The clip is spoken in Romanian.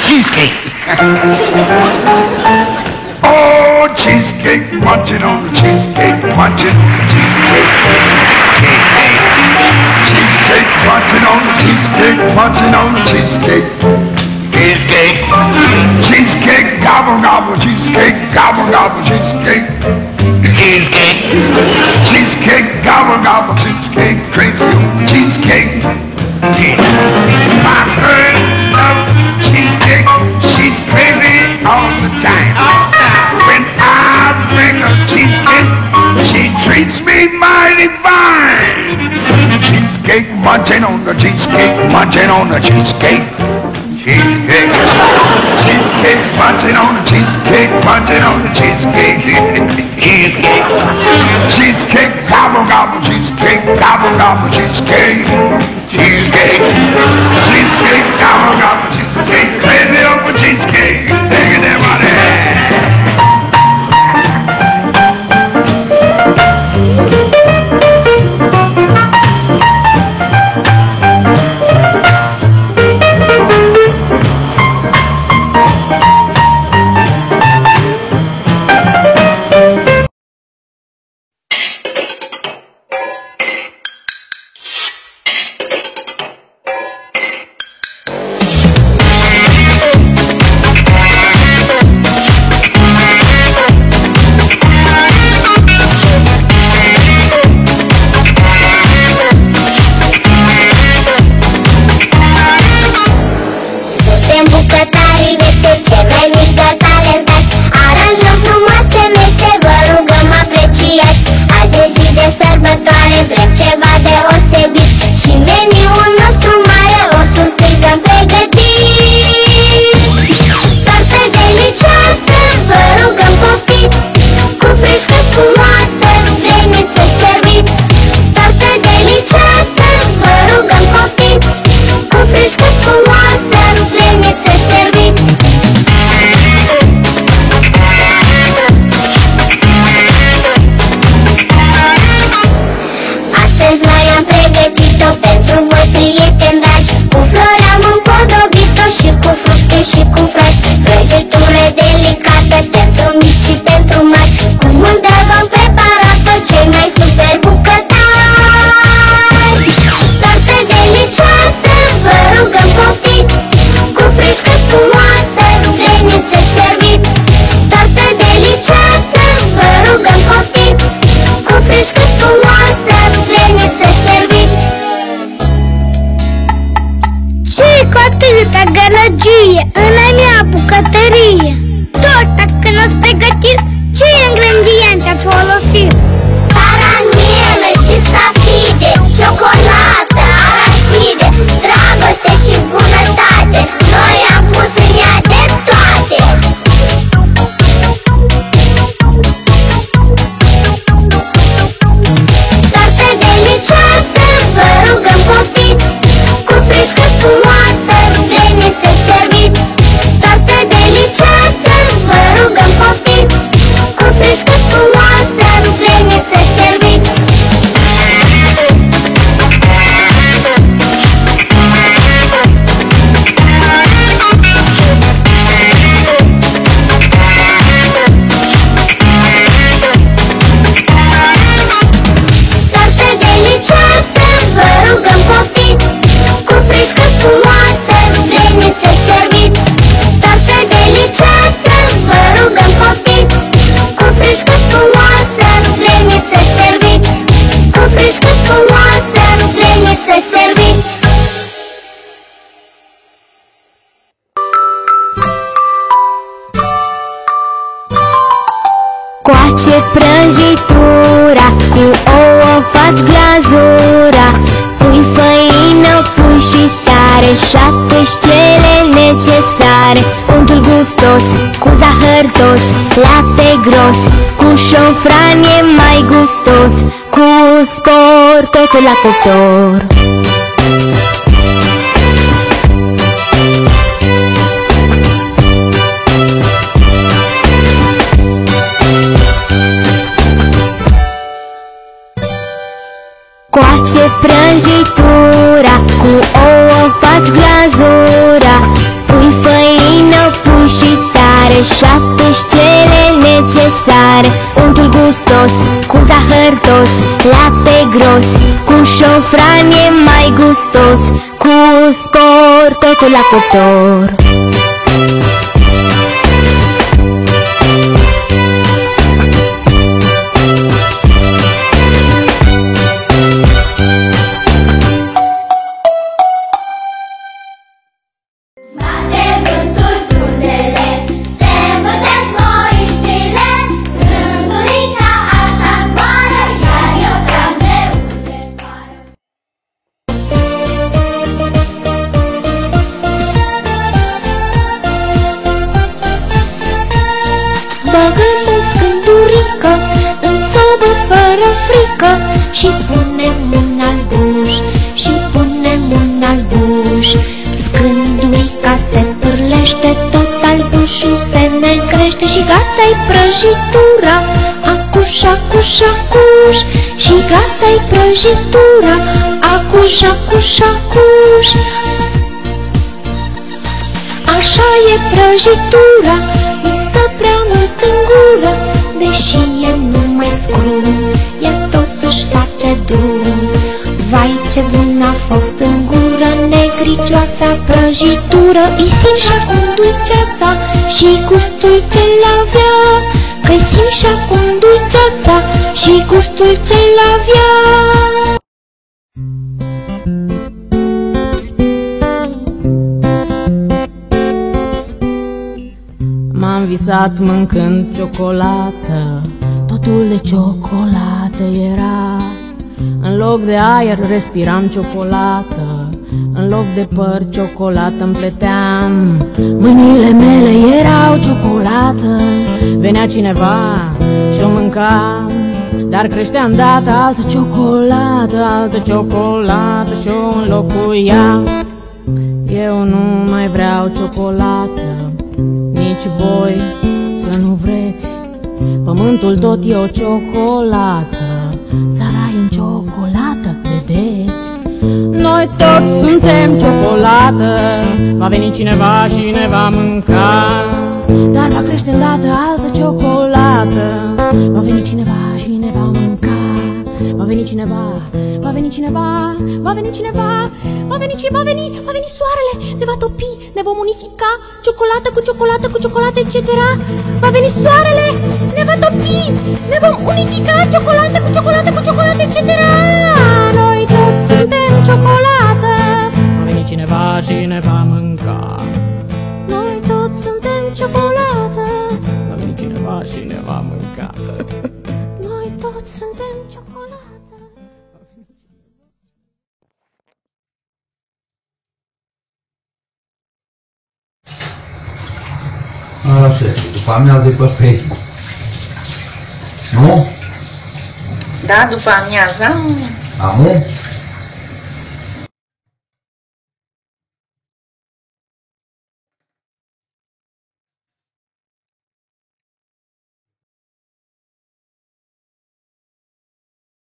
cheesecake. Oh, cheesecake, munching on the cheesecake, munching, cheesecake, cheesecake, munching on the cheesecake, munching on the cheesecake, Cheesecake. cheesecake, gobble gobble, cheesecake, gobble gobble, cheesecake, Cheesecake. cheesecake, gobble gobble, cheesecake, crazy old cheesecake. My girl loves cheesecake, she's crazy all the time. When I bring her cheesecake, she treats me mighty fine. Cheesecake, munching on the cheesecake, munching on the cheesecake. Cheesecake, cheesecake, munching on the cheesecake, munching on the cheesecake. Cheesecake. Cheesecake, gobble gobble, cheesecake, gobble gobble, cheesecake. Cheesecake, cheesecake, gobble gobble, cheesecake, crazy over cheesecake. Take it there, money. Coace prăjitura, cu ouă faci glazura, pui făină, pui și sare, și-atâși cele necesare. Untul gustos, cu zahăr tos, lapte gros, cu șofran e mai gustos, cu spor totul la cuptor. Coace prăjitura, cu ouă faci glazura, pui făină, jos. Cu șofran e mai gustos, cu spor totul la cuptor. Băgăm o scândurică în sobă fără frică și punem un albuș, și punem un albuș. Scândurica se pârlește, tot albușul se negrește și gata-i prăjitura. Acuș, acuș, acuș, și gata-i prăjitura. Acuș, acuș, acuș. Așa e prăjitura, nu stă prea mult în gură, deși e numai scrum, ea tot își face drum. Vai, ce bun a fost în gură negricioasa prăjitură, îi simt și-acum dulceața și gustul ce-l avea, că-i simt și-acum dulceața și gustul ce-l avea. M-am visat mâncând ciocolată, totul de ciocolată era. În loc de aer respiram ciocolată, în loc de păr ciocolată împleteam. Mâinile mele erau ciocolată, venea cineva și-o mânca, dar creștea îndată altă ciocolată și-o înlocuia. Eu nu mai vreau ciocolată, nici voi să nu vreți. Pământul tot e o ciocolată, țara e în ciocolată, vedeți? Noi toți suntem ciocolată, va veni cineva și ne va mânca, dar va crește îndată altă ciocolată. Va veni cineva și ne va mânca, va veni cineva, va veni cineva, va veni cineva, va veni soarele, ne va topi, ne vom unifica, ciocolată cu ciocolată cu ciocolată, etc. Va veni soarele, ne va topi, ne vom unifica, ciocolată cu ciocolată cu ciocolată, etc. Noi toți suntem ciocolată, va veni cineva și ne va mânca. Noi toți suntem ciocolată, va veni cineva și ne va mânca. Noi toți suntem ciocolată. Așa, după amiază pe Facebook. Nu? Da, după amiaza. Amu?